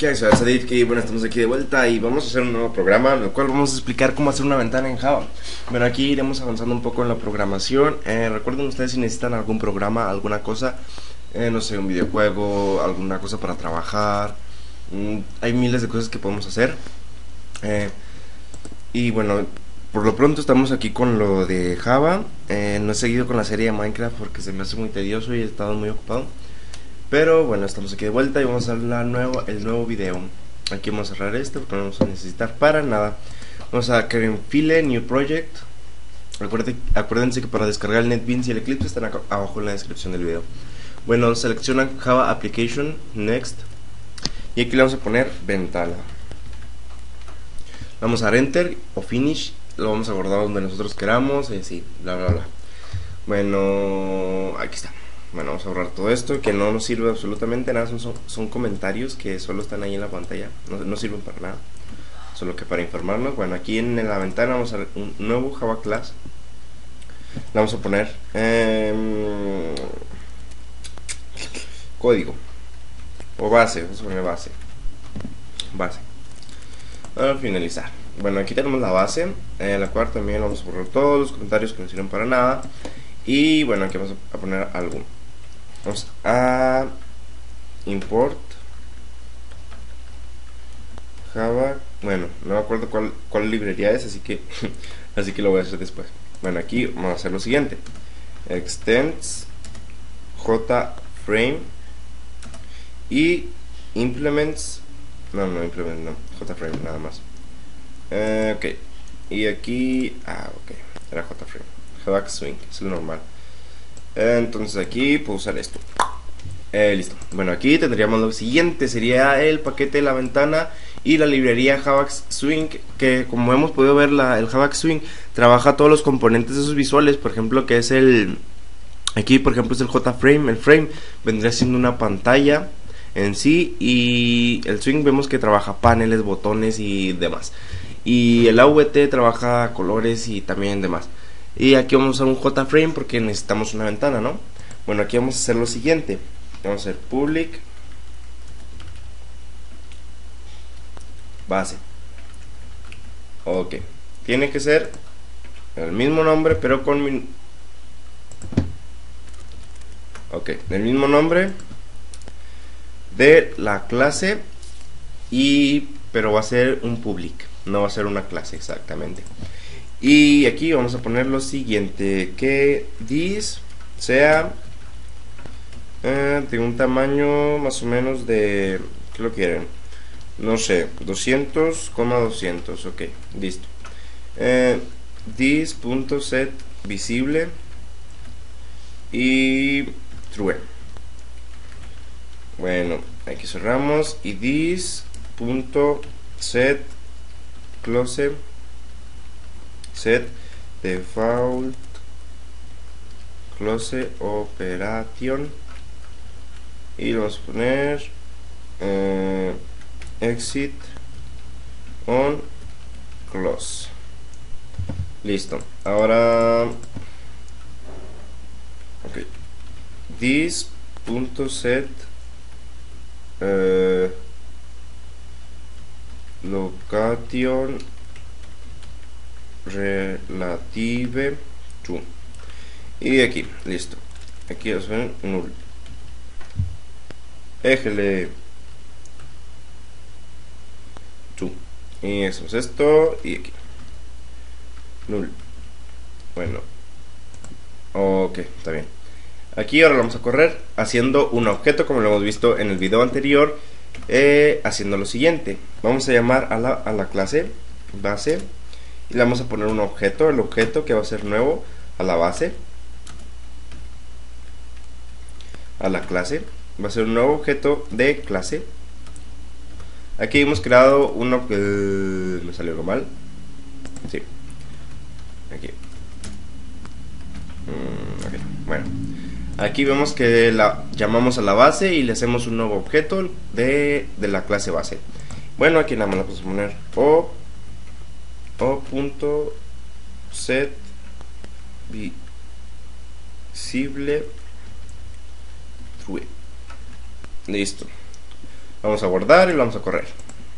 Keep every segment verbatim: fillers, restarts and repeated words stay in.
¿Qué hay? Soy Sadid, que bueno, estamos aquí de vuelta y vamos a hacer un nuevo programa en el cual vamos a explicar cómo hacer una ventana en Java. Bueno, aquí iremos avanzando un poco en la programación. eh, Recuerden ustedes si necesitan algún programa, alguna cosa, eh, no sé, un videojuego, alguna cosa para trabajar. mm, Hay miles de cosas que podemos hacer. eh, Y bueno, por lo pronto estamos aquí con lo de Java. eh, No he seguido con la serie de Minecraft porque se me hace muy tedioso y he estado muy ocupado. Pero bueno, estamos aquí de vuelta y vamos a ver la nuevo, el nuevo video. Aquí vamos a cerrar este porque no vamos a necesitar para nada. Vamos a crear un file, new project. Acuérdense, acuérdense que para descargar el NetBeans y el Eclipse están acá abajo en la descripción del video. Bueno, seleccionan Java Application, Next. Y aquí le vamos a poner ventana. Vamos a dar Enter o Finish. Lo vamos a guardar donde nosotros queramos y así, bla bla bla. Bueno, aquí está. Bueno, vamos a borrar todo esto que no nos sirve absolutamente nada. Son, son, son comentarios que solo están ahí en la pantalla. No, no sirven para nada, solo que para informarnos. Bueno, aquí en la ventana vamos a ver un nuevo Java Class. Le vamos a poner eh, código o base. Vamos a poner base. Base. Al finalizar. Bueno, aquí tenemos la base, eh, la cual también vamos a borrar todos los comentarios que no sirven para nada. Y bueno, aquí vamos a poner algo. Vamos a import Java. Bueno, no me acuerdo cuál, cuál librería es, así que así que lo voy a hacer después. Bueno, aquí vamos a hacer lo siguiente: extends jframe y implements. No, no implement, no. Jframe nada más. Eh, ok. Y aquí. Ah, ok. Era jframe. Java Swing, es lo normal. Entonces aquí puedo usar esto. eh, Listo. Bueno, aquí tendríamos lo siguiente. Sería el paquete de la ventana y la librería Java Swing, que como hemos podido ver, la, el Java Swing trabaja todos los componentes de sus visuales. Por ejemplo, que es el... Aquí por ejemplo es el jframe. El frame vendría siendo una pantalla en sí. Y el swing vemos que trabaja paneles, botones y demás. Y el A V T trabaja colores y también demás. Y aquí vamos a usar un jframe porque necesitamos una ventana, ¿no? Bueno, aquí vamos a hacer lo siguiente. Vamos a hacer public base. Ok. Tiene que ser el mismo nombre, pero con min... Ok, el mismo nombre de la clase, y pero va a ser un public, no va a ser una clase exactamente. Y aquí vamos a poner lo siguiente: que this sea eh, de un tamaño más o menos de, ¿qué lo quieren? No sé, doscientos coma doscientos. Ok, listo. eh, this.set visible y true. Bueno, aquí cerramos. Y this.set close set default close operation, y vamos a poner eh, exit on close. Listo. Ahora ok, this.set eh, location relative to, y aquí, listo. Aquí vamos a poner null. Éjele to. Y hacemos esto y aquí null. Bueno, ok, está bien. Aquí ahora lo vamos a correr haciendo un objeto como lo hemos visto en el video anterior, eh, haciendo lo siguiente. Vamos a llamar a la, a la clase base y le vamos a poner un objeto, el objeto que va a ser nuevo a la base, a la clase, va a ser un nuevo objeto de clase. Aquí hemos creado uno que uh, me salió algo mal. Sí, aquí. Mm, okay. Bueno, aquí vemos que la llamamos a la base y le hacemos un nuevo objeto de, de la clase base. Bueno, aquí nada más le vamos a poner o o.set visible true. Listo. Vamos a guardar y lo vamos a correr.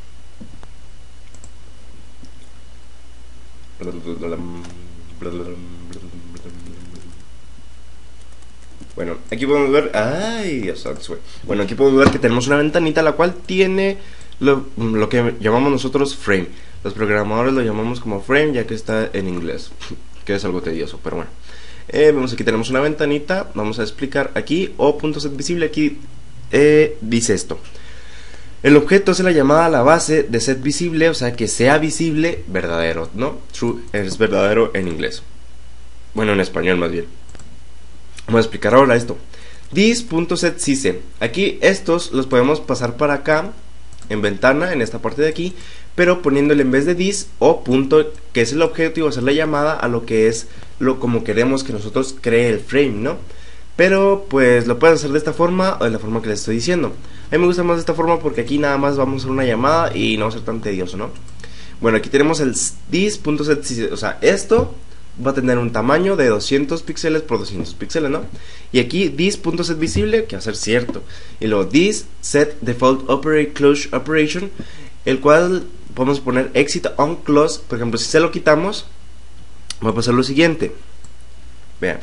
Bueno, aquí podemos ver... ¡Ay, Dios santo! Bueno, aquí podemos ver que tenemos una ventanita la cual tiene lo, lo que llamamos nosotros frame. Los programadores lo llamamos como frame ya que está en inglés, que es algo tedioso, pero bueno. Eh, vemos aquí tenemos una ventanita. Vamos a explicar aquí o.setVisible. Aquí eh, dice esto: el objeto es la llamada a la base de setVisible, o sea que sea visible verdadero, ¿no? True es verdadero en inglés. Bueno, en español más bien. Vamos a explicar ahora esto. This.setSise. Aquí estos los podemos pasar para acá en ventana, en esta parte de aquí, pero poniéndole en vez de this o punto, que es el objeto, y va a ser la llamada a lo que es lo como queremos que nosotros cree el frame, ¿no? Pero pues lo puedes hacer de esta forma o de la forma que les estoy diciendo. A mí me gusta más de esta forma porque aquí nada más vamos a hacer una llamada y no va a ser tan tedioso, ¿no? Bueno, aquí tenemos el this.setSise, o sea, esto va a tener un tamaño de doscientos píxeles por doscientos píxeles, ¿no? Y aquí this.setVisible, que va a ser cierto. Y luego this set default operate close operation, el cual podemos poner exit on close. Por ejemplo, si se lo quitamos, va a pasar lo siguiente. Vean.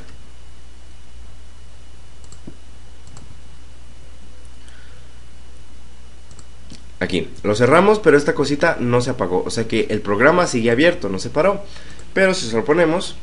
Aquí, lo cerramos, pero esta cosita no se apagó. O sea que el programa sigue abierto, no se paró. Pero si se lo ponemos,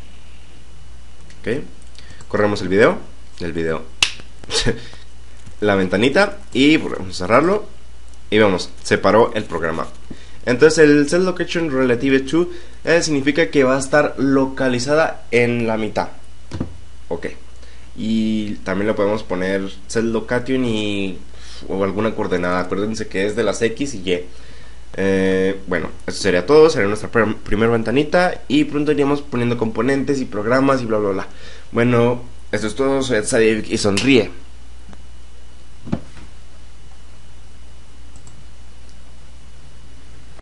ok, corremos el video, el video, la ventanita y volvemos a cerrarlo y vemos, se paró el programa. Entonces el set location relative to eh, significa que va a estar localizada en la mitad. Ok, y también le podemos poner set location y o alguna coordenada. Acuérdense que es de las X y Y. Eh, bueno, eso sería todo. Sería nuestra pr primera ventanita. Y pronto iríamos poniendo componentes y programas y bla bla bla. Bueno, esto es todo. Soy Edsadik y sonríe.